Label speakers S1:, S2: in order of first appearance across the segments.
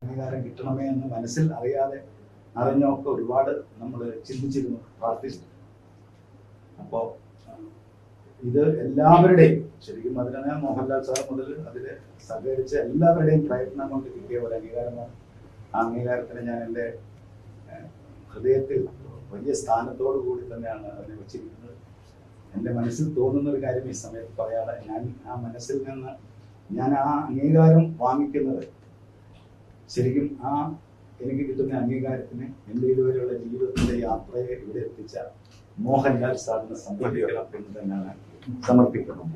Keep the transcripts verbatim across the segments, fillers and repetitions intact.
S1: അംഗീകാരം കിട്ടണമേ എന്ന് മനസ്സിൽ അറിയാതെ അറിഞ്ഞൊക്കെ ഒരുപാട് നമ്മൾ ചിന്തിച്ചിരുന്നു, പ്രാർത്ഥിച്ചിരുന്നു. അപ്പോൾ ഇത് എല്ലാവരുടെയും ശരിക്കും അതിനെ മോഹൻലാൽ സാർ മുതൽ അതിൽ സഹകരിച്ച എല്ലാവരുടെയും പ്രയത്നം കൊണ്ട് കിട്ടിയ ഒരു അംഗീകാരമാണ്. ആ അംഗീകാരത്തിന് ഞാൻ എൻ്റെ ഹൃദയത്തിൽ വലിയ സ്ഥാനത്തോടു കൂടി തന്നെയാണ് അതിനെ വെച്ചിരിക്കുന്നത്. എൻ്റെ മനസ്സിൽ തോന്നുന്ന ഒരു കാര്യം ഈ സമയത്ത് പറയാതെ ഞാൻ ആ മനസ്സിൽ നിന്ന് ഞാൻ ആ അംഗീകാരം വാങ്ങിക്കുന്നത് ശരിക്കും ആ എനിക്ക് കിട്ടുന്ന അംഗീകാരത്തിന് എൻ്റെ ഇതുവരെയുള്ള ജീവിതത്തിന്റെ യാത്രയെ ഇവിടെ എത്തിച്ച മോഹൻലാൽ സാറിന് സമർപ്പിക്കണം എന്ന് തന്നെയാണ് സമർപ്പിക്കുന്നത്.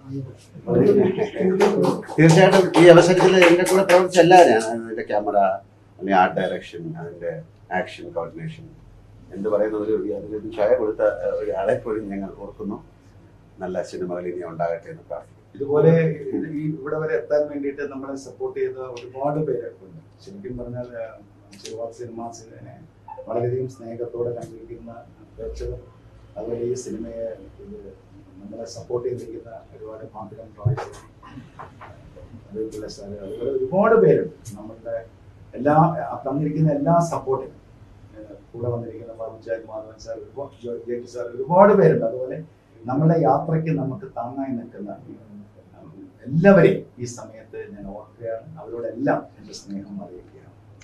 S2: തീർച്ചയായിട്ടും ഈ അവസരത്തിൽ എൻ്റെ കൂടെ പ്രവർത്തിച്ച എല്ലാവരെയാണ്. അതിൻ്റെ ക്യാമറ, അല്ലെങ്കിൽ ആർട്ട് ഡയറക്ഷൻ, അതിൻ്റെ ആക്ഷൻ കോർഡിനേഷൻ, എന്ത് പറയുന്ന ഒരു അതിനൊരു ഛായ കൊടുത്ത ഒരാളെ പോലും ഞങ്ങൾ ഓർക്കുന്നു. നല്ല സിനിമകൾ ഇനി ഉണ്ടാകട്ടെ എന്ന് പ്രാർത്ഥിക്കുന്നു.
S1: ഇതുപോലെ ഈ ഇവിടെ വരെ എത്താൻ വേണ്ടിയിട്ട് നമ്മളെ സപ്പോർട്ട് ചെയ്ത ഒരുപാട് പേരൊക്കെ ഉണ്ട്. ശരിക്കും പറഞ്ഞാൽ ശിവവാഗ് സിനിമാസിനെ വളരെയധികം സ്നേഹത്തോടെ കണ്ടിരിക്കുന്ന പ്രേക്ഷകർ, അതുപോലെ ഈ സിനിമയെ നമ്മളെ സപ്പോർട്ട് ചെയ്തിരിക്കുന്ന ഒരുപാട് കോൺഫിഡൻസ് റോയ്സ്, അതുപോലെ സാറ്, അതുപോലെ ഒരുപാട് പേരുണ്ട്. നമ്മളുടെ എല്ലാ തന്നിരിക്കുന്ന എല്ലാ സപ്പോർട്ടിനും കൂടെ വന്നിരിക്കുന്ന Paramachari Madhavan sir, J sir, ഒരുപാട് പേരുണ്ട്. അതുപോലെ നമ്മുടെ യാത്രയ്ക്ക് നമുക്ക് താങ്ങായി നിൽക്കുന്ന എല്ലാവരെയും ഈ സമയത്ത് ഞാൻ ഓർക്കുകയാണ്. അവരോടെല്ലാം എൻ്റെ സ്നേഹം അറിയിക്കുകയാണ്.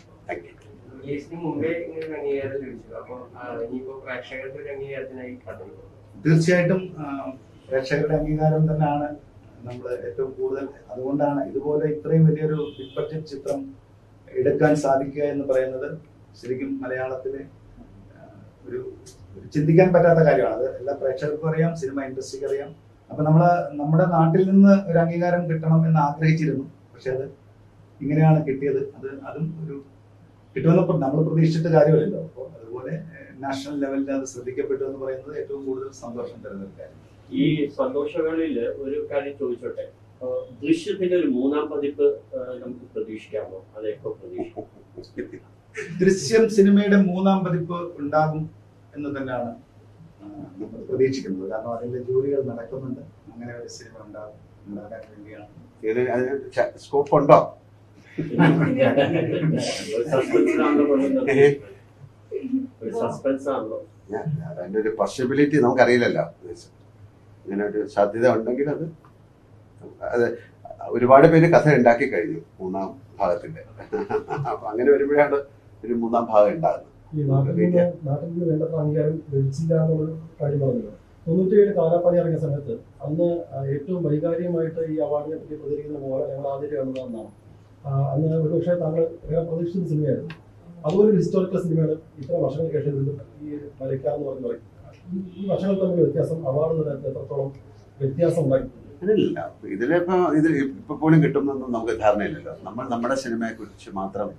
S1: തീർച്ചയായിട്ടും പ്രേക്ഷകരുടെ അംഗീകാരം തന്നെയാണ് നമ്മൾ ഏറ്റവും കൂടുതൽ. അതുകൊണ്ടാണ് ഇതുപോലെ ഇത്രയും വലിയൊരു ബിഗ് ബഡ്ജറ്റ് ചിത്രം എടുക്കാൻ സാധിക്കുക എന്ന് പറയുന്നത് ശരിക്കും മലയാളത്തിലെ ഒരു ചിന്തിക്കാൻ പറ്റാത്ത കാര്യമാണ്. അത് എല്ലാ പ്രേക്ഷകർക്കും അറിയാം, സിനിമ ഇൻഡസ്ട്രിക്ക് അറിയാം. അപ്പൊ നമ്മള് നമ്മുടെ നാട്ടിൽ നിന്ന് ഒരു അംഗീകാരം കിട്ടണം എന്ന് ആഗ്രഹിച്ചിരുന്നു. പക്ഷെ അത് ഇങ്ങനെയാണ് കിട്ടിയത്. അത് അതും ഒരു കിട്ടുമെന്ന് നമ്മൾ പ്രതീക്ഷിച്ചിട്ട് കാര്യമില്ലല്ലോ. അപ്പോൾ അതുപോലെ നാഷണൽ ലെവലിൽ അത് ശ്രദ്ധിക്കപ്പെട്ടു എന്ന് പറയുന്നത് ഏറ്റവും കൂടുതൽ സന്തോഷം തരുന്ന ഒരു കാര്യം.
S3: ഈ സന്തോഷങ്ങളിൽ ഒരു കാര്യം ചോദിച്ചോട്ടെ, ദൃശ്യത്തിന്റെ ഒരു മൂന്നാം പതിപ്പ് നമുക്ക് പ്രതീക്ഷിക്കാമോ? അതെപ്പോ പ്രതീക്ഷിക്കും?
S1: ദൃശ്യം സിനിമയുടെ മൂന്നാം പതിപ്പ് ഉണ്ടാകും എന്ന് തന്നെയാണ് നമ്മൾ പ്രതീക്ഷിക്കുന്നത്. കാരണം അതിന്റെ ജോലികൾ നടക്കുന്നുണ്ട്. അങ്ങനെ ഒരു സിനിമ ഉണ്ടാകും, ഉണ്ടാകാൻ വേണ്ടിയാണ്.
S2: സ്കോപ്പ് ഉണ്ടോ? അതിന്റെ ഒരു പോസിബിലിറ്റി നമുക്കറിയില്ലല്ലോ. അങ്ങനെ ഒരു സാധ്യത ഉണ്ടെങ്കിൽ അത് അത് ഒരുപാട് പേര് കഥ ഉണ്ടാക്കി കഴിഞ്ഞു മൂന്നാം ഭാഗത്തിന്റെ. അപ്പൊ അങ്ങനെ വരുമ്പോഴാണ് ഒരു മൂന്നാം ഭാഗം ഉണ്ടാകുന്നത്.
S4: ഈ നാട്ടിൽ നിന്ന് നാട്ടിൽ നിന്ന് വേണ്ടത്ര അംഗീകാരം ലഭിച്ചില്ല എന്നുള്ള കാര്യം പറഞ്ഞത് തൊണ്ണൂറ്റിയേഴ് കാലാപ്പാനി ഇറങ്ങിയ സമയത്ത് അന്ന് ഏറ്റവും വൈകാരികമായിട്ട് ഈ അവാർഡിനെ പറ്റി പ്രതികരിക്കുന്ന പോലെ ഞങ്ങൾ ആദ്യമായിട്ട് കാണുന്നതെന്നാണ്. അന്ന് ഒരുപക്ഷെ താങ്കൾ ഏറെ പ്രതീക്ഷിക്കുന്ന സിനിമയായിരുന്നു. അതുപോലെ ഒരു ഹിസ്റ്റോറിക്കൽ സിനിമയാണ് ഇത്ര വർഷങ്ങൾക്ക് ശേഷം വീണ്ടും ഈ വരയ്ക്കാമെന്ന് പറഞ്ഞു പറയും. ഈ വർഷങ്ങൾ തമ്മിൽ വ്യത്യാസം അവാർഡ് നിലനിർത്തി എത്രത്തോളം വ്യത്യാസം ഉണ്ടായിട്ടുണ്ട്?
S2: അങ്ങനെയല്ല, ഇതിലിപ്പോ ഇത് ഇപ്പൊ പോലും കിട്ടുമെന്നൊന്നും നമുക്ക് ധാരണയില്ലല്ലോ. നമ്മൾ നമ്മുടെ സിനിമയെ കുറിച്ച് മാത്രം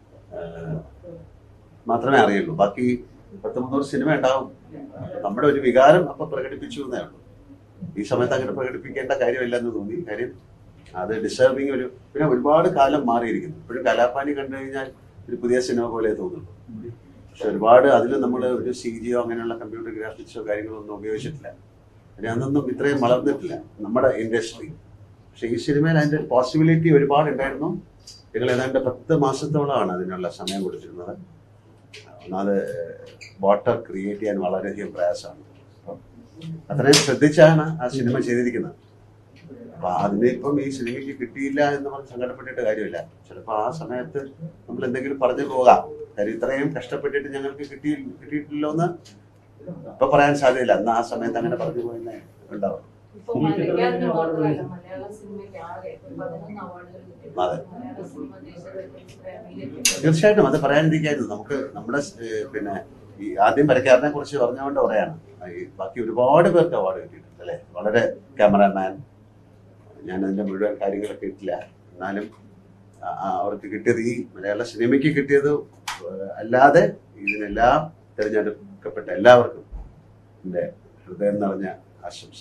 S2: മാത്രമേ അറിയുള്ളൂ. ബാക്കി പത്ത് മുന്നൂറ് സിനിമ ഉണ്ടാവും. നമ്മുടെ ഒരു വികാരം അപ്പൊ പ്രകടിപ്പിച്ചു എന്നേ ഉള്ളൂ. ഈ സമയത്ത് അങ്ങനെ പ്രകടിപ്പിക്കേണ്ട കാര്യമില്ലെന്ന് തോന്നി. കാര്യം അത് ഡിസേർവിങ് ഒരു പിന്നെ ഒരുപാട് കാലം മാറിയിരിക്കുന്നു. ഇപ്പോഴും കലാപാനി കണ്ടു കഴിഞ്ഞാൽ ഒരു പുതിയ സിനിമ പോലെ തോന്നുള്ളൂ. പക്ഷെ ഒരുപാട് അതിൽ നമ്മൾ ഒരു സി ജിയോ അങ്ങനെയുള്ള കമ്പ്യൂട്ടർ ഗ്രാഫിക്സോ കാര്യങ്ങളോ ഒന്നും ഉപയോഗിച്ചിട്ടില്ല. പിന്നെ അതൊന്നും ഇത്രയും വളർന്നിട്ടില്ല നമ്മുടെ ഇൻഡസ്ട്രി. പക്ഷെ ഈ സിനിമയിൽ അതിന്റെ പോസിബിലിറ്റി ഒരുപാട് ഉണ്ടായിരുന്നു. ഞങ്ങൾ ഏതാണ്ട് പത്ത് മാസത്തോളമാണ് അതിനുള്ള സമയം കൊടുത്തിരുന്നത്. ഒന്നാമത് വാട്ടർ ക്രിയേറ്റ് ചെയ്യാൻ വളരെയധികം പ്രയാസമാണ്. അപ്പം അത്രയും ശ്രദ്ധിച്ചാണ് ആ സിനിമ ചെയ്തിരിക്കുന്നത്. അപ്പൊ അതിനിപ്പം ഈ സിനിമയ്ക്ക് കിട്ടിയില്ല എന്ന് പറഞ്ഞ് സങ്കടപ്പെട്ടിട്ട് കാര്യമില്ല. ചിലപ്പോൾ ആ സമയത്ത് നമ്മൾ എന്തെങ്കിലും പറഞ്ഞു പോകാം. കാര്യം ഇത്രയും കഷ്ടപ്പെട്ടിട്ട് ഞങ്ങൾക്ക് കിട്ടി കിട്ടിയിട്ടില്ലോ എന്ന് ഇപ്പൊ പറയാൻ സാധ്യതയില്ല. അന്ന് ആ സമയത്ത് അങ്ങനെ പറഞ്ഞു പോയെന്നേ ഉണ്ടാവും. അതെ, തീർച്ചയായിട്ടും അത് പറയാനിരിക്കായിരുന്നു. നമുക്ക് നമ്മുടെ പിന്നെ ഈ ആദ്യം വരയ്ക്കാരനെ കുറിച്ച് പറഞ്ഞുകൊണ്ട് പറയാണ്. ഈ ബാക്കി ഒരുപാട് പേർക്ക് അവാർഡ് കിട്ടിയിട്ടുണ്ട് അല്ലെ. വളരെ ക്യാമറാമാൻ, ഞാൻ അതിന്റെ മുഴുവൻ കാര്യങ്ങളൊക്കെ ഇട്ടില്ല. എന്നാലും അവർക്ക് കിട്ടിയത് ഈ മലയാള സിനിമയ്ക്ക് കിട്ടിയത് അല്ലാതെ ഇതിനെല്ലാം തിരഞ്ഞെടുക്കപ്പെട്ട എല്ലാവർക്കും എൻ്റെ ഹൃദയം നിറഞ്ഞ ആശംസ.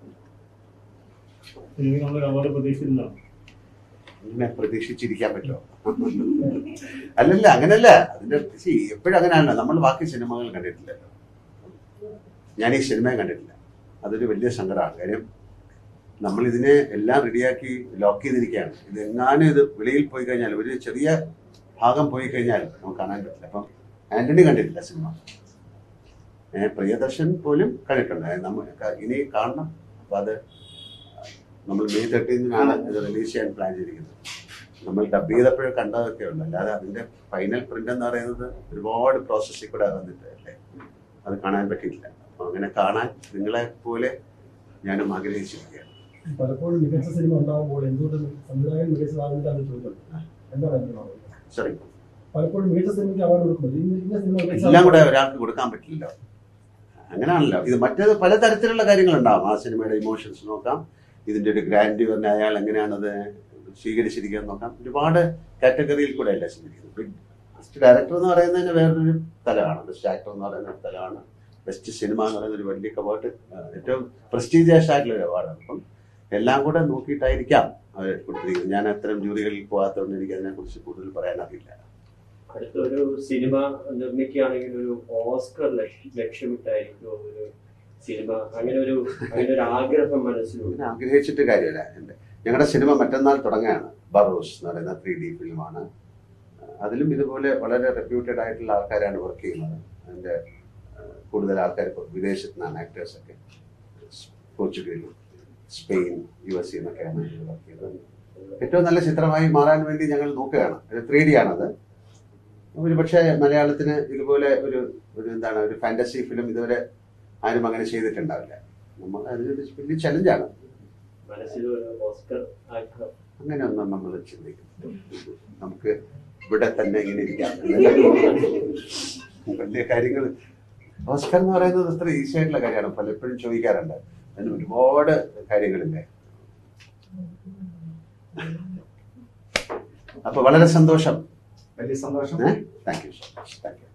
S2: ഇങ്ങനെ പ്രതീക്ഷിച്ചിരിക്കാൻ പറ്റുമോ? അല്ലല്ല, അങ്ങനല്ല. അതിന്റെ എപ്പോഴും അങ്ങനെയാണല്ലോ. നമ്മൾ ബാക്കി സിനിമകൾ കണ്ടിട്ടില്ലല്ലോ. ഞാൻ ഈ സിനിമയെ കണ്ടിട്ടില്ല. അതൊരു വലിയ സങ്കടമാണ്. കാര്യം നമ്മൾ ഇതിനെ എല്ലാം റെഡിയാക്കി ലോക്ക് ചെയ്തിരിക്കുകയാണ്. ഇത് എങ്ങാനും ഇത് വെളിയിൽ പോയി കഴിഞ്ഞാൽ ഒരു ചെറിയ ഭാഗം പോയി കഴിഞ്ഞാൽ നമുക്ക് കാണാൻ പറ്റില്ല. അപ്പം ആന്റണി കണ്ടിട്ടില്ല സിനിമ, ഏഹ് പ്രിയദർശൻ പോലും കണ്ടിട്ടുണ്ട്. നമ്മൾ ഇനി കാണണം. അപ്പം അത് നമ്മൾ മെയ് തേർട്ടീനാണ് ഇത് റിലീസ് ചെയ്യാൻ പ്ലാൻ ചെയ്തിരിക്കുന്നത്. നമ്മൾ ഡബ് ചെയ്തപ്പോഴും കണ്ടതൊക്കെ ഉണ്ട്, അല്ലാതെ അതിന്റെ ഫൈനൽ പ്രിന്റ് എന്ന് പറയുന്നത് ഒരുപാട് പ്രോസസ്സിൽ കൂടെ വന്നിട്ട് അല്ലേ, അത് കാണാൻ പറ്റിയിട്ടില്ല. അപ്പം അങ്ങനെ കാണാൻ നിങ്ങളെ പോലെ ഞാനും ആഗ്രഹിച്ചിരിക്കുകയാണ്.
S4: പലപ്പോഴും മികച്ച സിനിമ ഉണ്ടാകുമ്പോൾ എന്തുകൊണ്ട് സംവിധായകൻ മികച്ചതാകുന്നില്ല എന്ന് ചോദിച്ചിട്ടുണ്ട്. എന്താണ് അതിന്റെ മറുപടി?
S2: സോറി,
S4: പലപ്പോഴും മികച്ച സിനിമയ്ക്ക് അവാർഡ് കൊടുക്കുന്നത് ഇന്ന സിനിമ മികച്ച
S2: എല്ലാം കൂടെ ഒരാൾക്ക് കൊടുക്കാൻ പറ്റില്ലല്ലോ. അങ്ങനെയാണല്ലോ ഇത്. മറ്റേത് പലതരത്തിലുള്ള കാര്യങ്ങളുണ്ടാവും. ആ സിനിമയുടെ ഇമോഷൻസ് നോക്കാം, ഇതിന്റെ ഒരു ഗ്രാൻഡ്യൂറിനെ അയാൾ എങ്ങനെയാണത് സ്വീകരിച്ചിരിക്കുക നോക്കാം. ഒരുപാട് കാറ്റഗറിയിൽ കൂടെ അല്ല ചിന്തിക്കുന്നത്. ബെസ്റ്റ് ഡയറക്ടർ എന്ന് പറയുന്നതിന് വേറൊരു തലമാണ്, ബെസ്റ്റ് ആക്ടർ എന്ന് പറയുന്ന ഒരു തലമാണ്, ബെസ്റ്റ് സിനിമ എന്ന് പറയുന്ന ഒരു വലിയ അവാർഡ്, ഏറ്റവും പ്രസ്റ്റീജിയസ് ആയിട്ടുള്ള ഒരു അവാർഡാണ്. അപ്പം എല്ലാം കൂടെ നോക്കിയിട്ടായിരിക്കാം അവർ കൊടുത്തിരിക്കുന്നത്. ഞാൻ അത്തരം ജൂറികളിൽ പോകാത്തതുകൊണ്ട് എനിക്ക് അതിനെക്കുറിച്ച് കൂടുതൽ പറയാനറിയില്ല.
S3: അടുത്തൊരു സിനിമ നിർമ്മിക്കുകയാണെങ്കിൽ ഒരു ഓസ്കർ ലക്ഷ്യമിട്ടായിരിക്കും ഒരു സിനിമ, അങ്ങനെ ഒരു അങ്ങനെ ഒരു ആഗ്രഹം മനസ്സിലുണ്ട്.
S2: ആഗ്രഹിച്ചിട്ട് കാര്യമില്ല. എൻ്റെ ഞങ്ങളുടെ സിനിമ മറ്റന്നാൾ തുടങ്ങുകയാണ്. ബറോസ് എന്ന് പറയുന്ന ത്രീ ഡി ഫിലിമാണ്. അതിലും ഇതുപോലെ വളരെ റെപ്യൂട്ടഡ് ആയിട്ടുള്ള ആൾക്കാരാണ് വർക്ക് ചെയ്യുന്നത്. അതിൻ്റെ കൂടുതൽ ആൾക്കാർ ഇപ്പോൾ വിദേശത്തു നിന്നാണ് ആക്ടേഴ്സൊക്കെ. പോർച്ചുഗൽ, സ്പെയിൻ, യു എസ് എന്നൊക്കെയാണ് വർക്ക് ചെയ്തത്. ഏറ്റവും നല്ല ചിത്രമായി മാറാൻ വേണ്ടി ഞങ്ങൾ നോക്കുകയാണ്. ഒരു ത്രീ ഡി ആണത്. ഒരു പക്ഷേ മലയാളത്തിന് ഇതുപോലെ ഒരു ഒരു എന്താണ് ഒരു ഫാന്റസി ഫിലിം ഇതുവരെ ആരും അങ്ങനെ ചെയ്തിട്ടുണ്ടാവില്ല. നമ്മൾ അതിനൊരു വലിയ ചലഞ്ചാണ്. അങ്ങനെയൊന്നും നമ്മൾ ചിന്തിക്കുന്നു. നമുക്ക് ഇവിടെ തന്നെ ഇങ്ങനെ ഇരിക്കാം. വലിയ കാര്യങ്ങൾ ഓസ്കർ എന്ന് പറയുന്നത് അത്ര ഈസി ആയിട്ടുള്ള കാര്യമാണ്. പലപ്പോഴും ചോദിക്കാറുണ്ട്, അതിന് ഒരുപാട് കാര്യങ്ങളില്ലേ. അപ്പൊ വളരെ സന്തോഷം.
S1: വലിയ സന്തോഷം.
S2: Thank you so much. Thank U.